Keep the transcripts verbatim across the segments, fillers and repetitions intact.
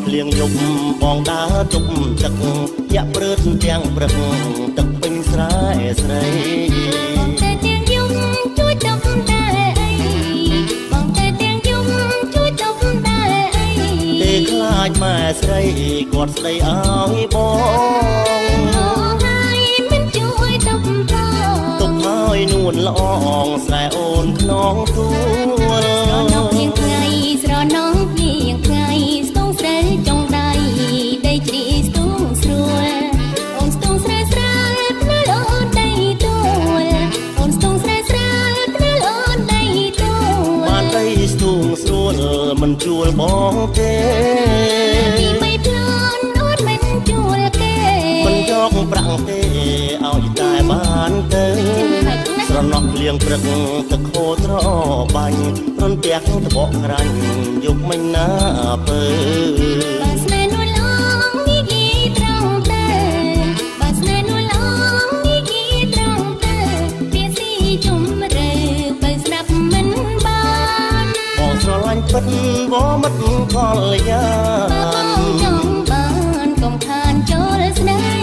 ភ្លៀងយប់បងដើរទប់ទឹកយ៉ាក់ព្រឺតទាំងព្រឹកទឹកពេញស្រែស្រីបងតែទាំងយប់ជួយទប់តែអីបងតែទាំងយប់ជួយទប់តែអីទេខ្លាចម៉ែស្រីគាត់ស្ដីឲ្យបងហើយមិនជួយទប់តទប់ហើយនួនល្អងស្រែអូនខ្នងទួលស្រណោះភ្លៀងថ្ងៃស្រណោះភ្លៀងថ្ងៃស្ទងស្រីចុងដៃដីជ្រីស្ទងស្រួលអូនស្ទងស្រីស្រាលភ្នែកអូនដីទួលអូនស្ទងស្រីស្រាលភ្នែកអូនដីទួលបានដីស្ទងស្រួលមិនជួលបងទេពីបីភ្លន់អូនមិនជួលគេមិនយកប្រាក់ទេឲ្យតែបានទៅស្រណោះភ្លៀងព្រឹកទឹកហូរត្របាញ់រន្ទះត្បកក្រាញ់យប់មិនណាពើបើស្នេហ៍នួនឡងនេះគីត្រង់ទៅបើស្នេហ៍នួនឡងនេះគីត្រង់ទៅវាស៊ីជុំរើបើស្ដាប់មិនបានបងស្រឡាញ់ពិតវមិត្តកលយាបងចង់បានកុំខានចូលស្នេហ៍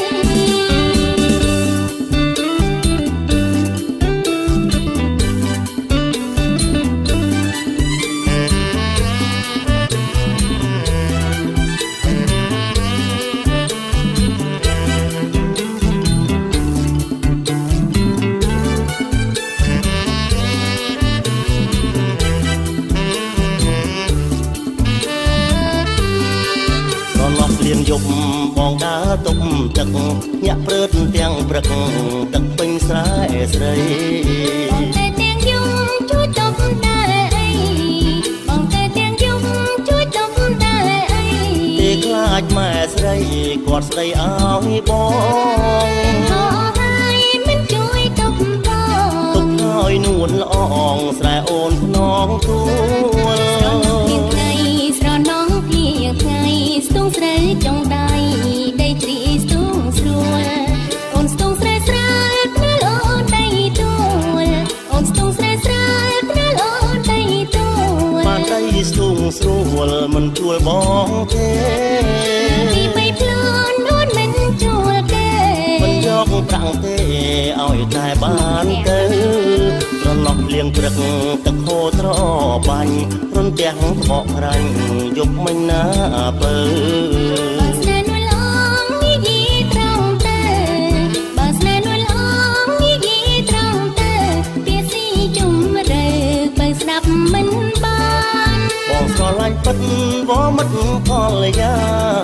ភ្លៀងយប់បងដើរទប់ទឹកញាក់ព្រឺតទាំងព្រឹកទឹកពេញស្រែស្រីបងតែទាំងយប់ជួយទប់តែអីបងតែទាំងយប់ជួយទប់តែអីទេខ្លាចម៉ែស្រីគាត់ស្ដីឲ្យបងហើយមិនជួយទប់បងទប់ហើយនួនល្អងស្រែអូនខ្នងទួលស្រណោះភ្លៀងថ្ងៃស្ទងស្រីចុងដៃដីជ្រីស្ទងស្រួលអូនស្ទងស្រីស្រាលភ្នែកអូនដីទួលអូនស្ទងស្រីស្រាលភ្នែកអូនដីទួលបានដីស្ទងស្រួលមិនជួលបងទេពីបីភ្លន់អូនមិនជួលគេមិនយកប្រាក់ទេឲ្យតែបានទៅស្រណោះភ្លៀងព្រឹកទឹកហូរត្របាញ់រន្ទះត្បកក្រាញ់យប់មិនណាពើបើស្នេហ៍នួនឡងនេះគីត្រង់ទៅបើស្នេហ៍នួនឡងនេះគីត្រង់ទៅវាស៊ីជុំរើបើស្ដាប់មិនបានបងស្រឡាញ់ពិតវមិត្តកលយា